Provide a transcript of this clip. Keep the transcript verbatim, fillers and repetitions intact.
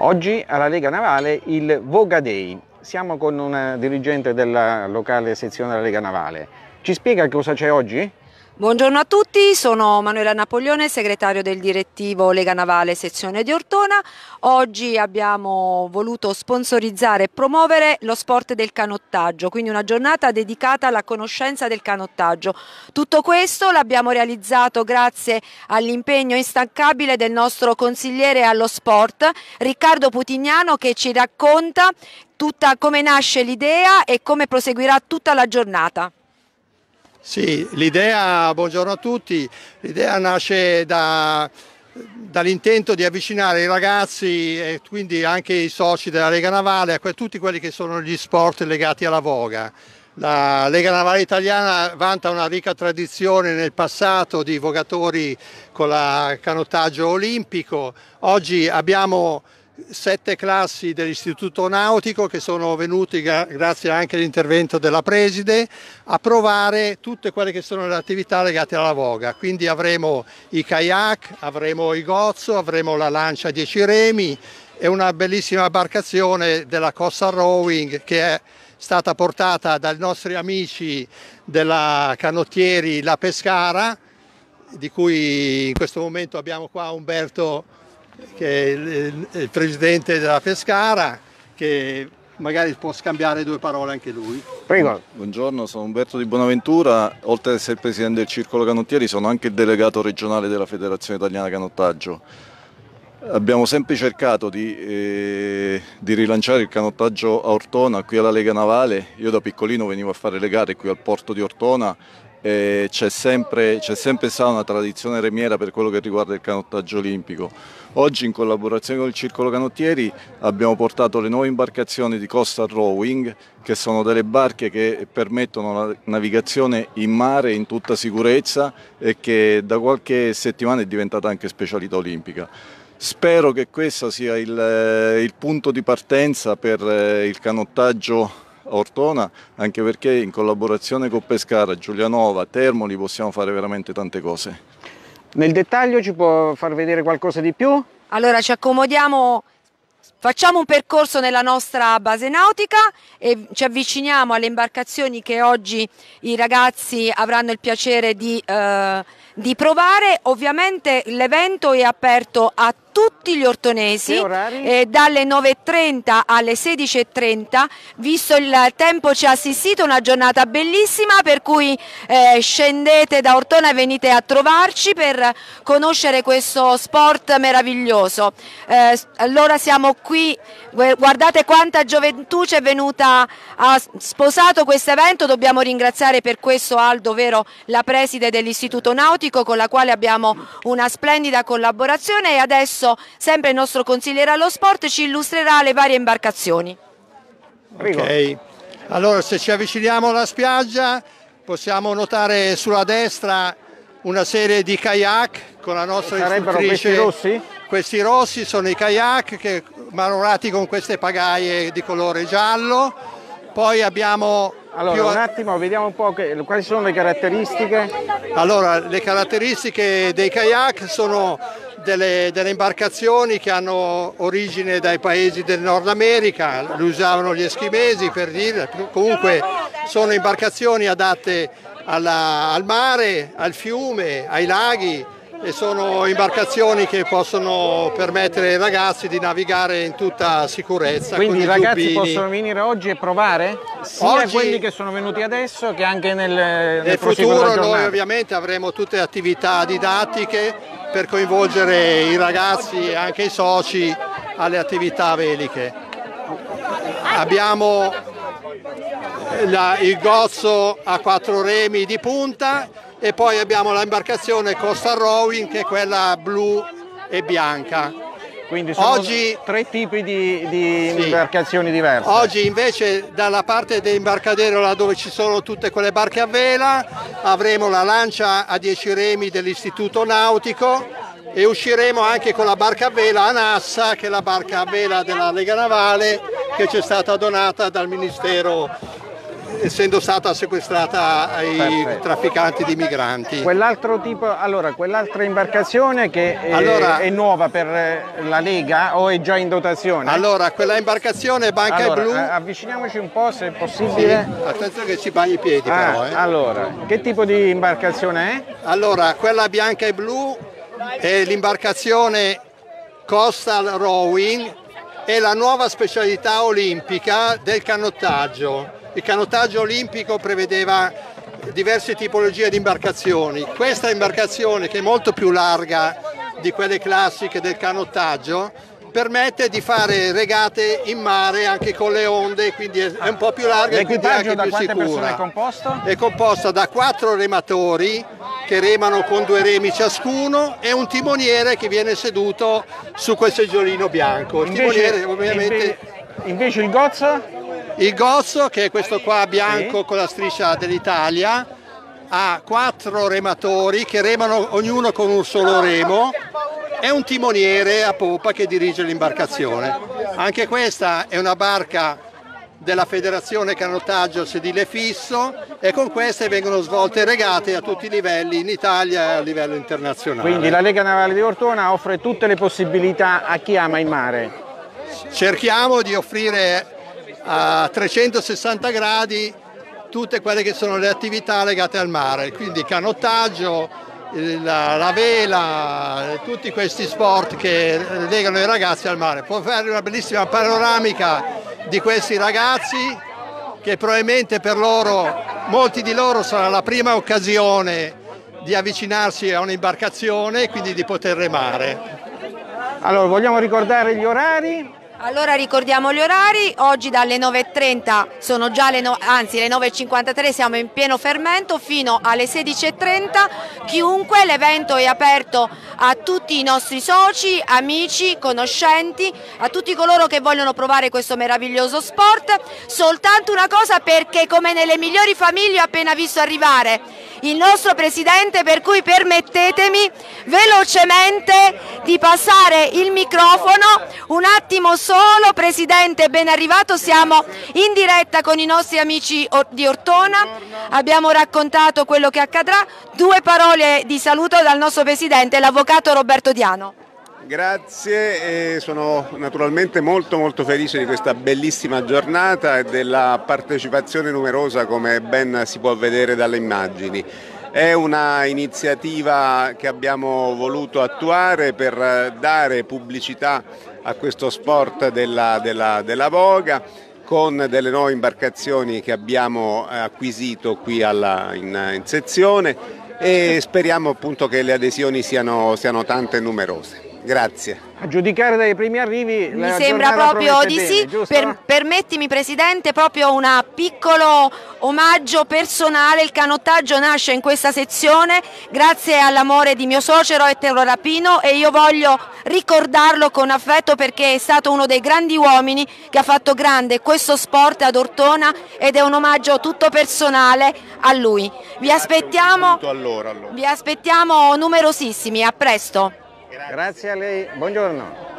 Oggi alla Lega Navale il Voga Day. Siamo con una dirigente della locale sezione della Lega Navale. Ci spiega cosa c'è oggi? Buongiorno a tutti, sono Manuela Napoleone, segretario del direttivo Lega Navale sezione di Ortona. Oggi abbiamo voluto sponsorizzare e promuovere lo sport del canottaggio, quindi una giornata dedicata alla conoscenza del canottaggio. Tutto questo l'abbiamo realizzato grazie all'impegno instancabile del nostro consigliere allo sport, Riccardo Putignano, che ci racconta tutta come nasce l'idea e come proseguirà tutta la giornata. Sì, l'idea, buongiorno a tutti, l'idea nasce da, dall'intento di avvicinare i ragazzi e quindi anche i soci della Lega Navale a tutti quelli che sono gli sport legati alla voga. La Lega Navale Italiana vanta una ricca tradizione nel passato di vogatori con il canottaggio olimpico. Oggi abbiamo sette classi dell'Istituto Nautico che sono venuti, grazie anche all'intervento della preside, a provare tutte quelle che sono le attività legate alla voga. Quindi avremo i kayak, avremo i gozzo, avremo la lancia a dieci remi e una bellissima imbarcazione della Costa Rowing che è stata portata dai nostri amici della Canottieri La Pescara, di cui in questo momento abbiamo qua Umberto, che è il, il presidente della Pescara, che magari può scambiare due parole anche lui. Prego. Buongiorno, sono Umberto Di Bonaventura, oltre ad essere il presidente del Circolo Canottieri sono anche il delegato regionale della Federazione Italiana Canottaggio. Abbiamo sempre cercato di, eh, di rilanciare il canottaggio a Ortona, qui alla Lega Navale. Io da piccolino venivo a fare le gare qui al porto di Ortona. C'è sempre, c'è sempre stata una tradizione remiera per quello che riguarda il canottaggio olimpico. Oggi in collaborazione con il Circolo Canottieri abbiamo portato le nuove imbarcazioni di Costa Rowing, che sono delle barche che permettono la navigazione in mare in tutta sicurezza e che da qualche settimana è diventata anche specialità olimpica. Spero che questo sia il, il punto di partenza per il canottaggio a Ortona, anche perché in collaborazione con Pescara, Giulianova, Termoli possiamo fare veramente tante cose. Nel dettaglio ci può far vedere qualcosa di più? Allora ci accomodiamo, facciamo un percorso nella nostra base nautica e ci avviciniamo alle imbarcazioni che oggi i ragazzi avranno il piacere di, eh, di provare. Ovviamente l'evento è aperto a tutti gli ortonesi, eh, dalle nove e trenta alle sedici e trenta, visto il tempo ci ha assistito, una giornata bellissima, per cui eh, scendete da Ortona e venite a trovarci per conoscere questo sport meraviglioso. Eh, allora siamo qui, guardate quanta gioventù ci è venuta, ha sposato questo evento. Dobbiamo ringraziare per questo Aldo, ovvero la preside dell'Istituto Nautico, con la quale abbiamo una splendida collaborazione, e adesso sempre il nostro consigliere allo sport ci illustrerà le varie imbarcazioni. Ok, allora se ci avviciniamo alla spiaggia possiamo notare sulla destra una serie di kayak con la nostra Sarebbero istruttrice. questi rossi? Questi rossi sono i kayak che manovrati con queste pagaie di colore giallo. Poi abbiamo Allora, più... un attimo, vediamo un po' che, quali sono le caratteristiche. Allora, le caratteristiche dei kayak sono delle, delle imbarcazioni che hanno origine dai paesi del Nord America, le usavano gli eschimesi per dire, comunque sono imbarcazioni adatte alla, al mare, al fiume, ai laghi, e sono imbarcazioni che possono permettere ai ragazzi di navigare in tutta sicurezza. Quindi i ragazzi tubini. possono venire oggi e provare? Sia Oggi, quelli che sono venuti adesso che anche nel, nel, nel proseguo della futuro giornata. noi ovviamente avremo tutte attività didattiche per coinvolgere i ragazzi e anche i soci alle attività veliche. Abbiamo la, il gozzo a quattro remi di punta e poi abbiamo l'imbarcazione Costa Rowing, che è quella blu e bianca. Quindi sono oggi, tre tipi di, di sì, imbarcazioni diverse. Oggi invece dalla parte dell'imbarcadero, là dove ci sono tutte quelle barche a vela, avremo la lancia a dieci remi dell'Istituto Nautico e usciremo anche con la barca a vela Anassa, che è la barca a vela della Lega Navale, che ci è stata donata dal Ministero essendo stata sequestrata ai Perfetto. trafficanti di migranti. Quell'altro tipo, allora, quell'altra imbarcazione che è, Allora- è nuova per la Lega o è già in dotazione? Allora, quella imbarcazione Banca Allora, Blu. a- avviciniamoci un po' se è Sì, possibile. attenzione che ci bagni i piedi Ah, però. Eh. allora, che tipo di imbarcazione è? Allora, quella bianca e blu è l'imbarcazione Coastal Rowing, è la nuova specialità olimpica del canottaggio. Il canottaggio olimpico prevedeva diverse tipologie di imbarcazioni. Questa imbarcazione, che è molto più larga di quelle classiche del canottaggio, permette di fare regate in mare anche con le onde, quindi è un po' più larga e quindi L'equipaggio anche da più quante persone sicura. è composto? È composta da quattro rematori che remano con due remi ciascuno e un timoniere che viene seduto su quel seggiolino bianco. Il timoniere ovviamente... inve- invece il gozzo? Il gozzo, che è questo qua bianco Sì. con la striscia dell'Italia, ha quattro rematori che remano ognuno con un solo remo e un timoniere a poppa che dirige l'imbarcazione. Anche questa è una barca della Federazione Canottaggio sedile fisso e con queste vengono svolte regate a tutti i livelli in Italia e a livello internazionale. Quindi la Lega Navale di Ortona offre tutte le possibilità a chi ama il mare. Cerchiamo di offrire a trecentosessanta gradi tutte quelle che sono le attività legate al mare, quindi canottaggio, la, la vela, tutti questi sport che legano i ragazzi al mare. Può fare una bellissima panoramica di questi ragazzi che probabilmente per loro, molti di loro sarà la prima occasione di avvicinarsi a un'imbarcazione e quindi di poter remare. Allora, vogliamo ricordare gli orari? Allora ricordiamo gli orari, oggi dalle nove e trenta sono già le no, anzi le nove e cinquantatré siamo in pieno fermento fino alle sedici e trenta, chiunque, l'evento è aperto a tutti i nostri soci, amici, conoscenti, a tutti coloro che vogliono provare questo meraviglioso sport. Soltanto una cosa, perché come nelle migliori famiglie ho appena visto arrivare il nostro presidente, per cui permettetemi velocemente di passare il microfono. Un attimo solo, presidente, ben arrivato, siamo in diretta con i nostri amici di Ortona, abbiamo raccontato quello che accadrà. Due parole di saluto dal nostro presidente, l'avvocato Roberto Diano. Grazie, e sono naturalmente molto molto felice di questa bellissima giornata e della partecipazione numerosa, come ben si può vedere dalle immagini. È una iniziativa che abbiamo voluto attuare per dare pubblicità a questo sport della, della, della voga, con delle nuove imbarcazioni che abbiamo acquisito qui alla, in, in sezione, e speriamo appunto che le adesioni siano, siano tante e numerose. Grazie. A giudicare dai primi arrivi, Mi la sembra giornata proprio promette di bene, sì. giusto? Per, permettimi presidente, proprio un piccolo omaggio personale. Il canottaggio nasce in questa sezione grazie all'amore di mio suocero Ettore Rapino e io voglio ricordarlo con affetto, perché è stato uno dei grandi uomini che ha fatto grande questo sport ad Ortona, ed è un omaggio tutto personale a lui. Vi aspettiamo, Allora, allora. vi aspettiamo numerosissimi, a presto. Grazie a lei, buongiorno.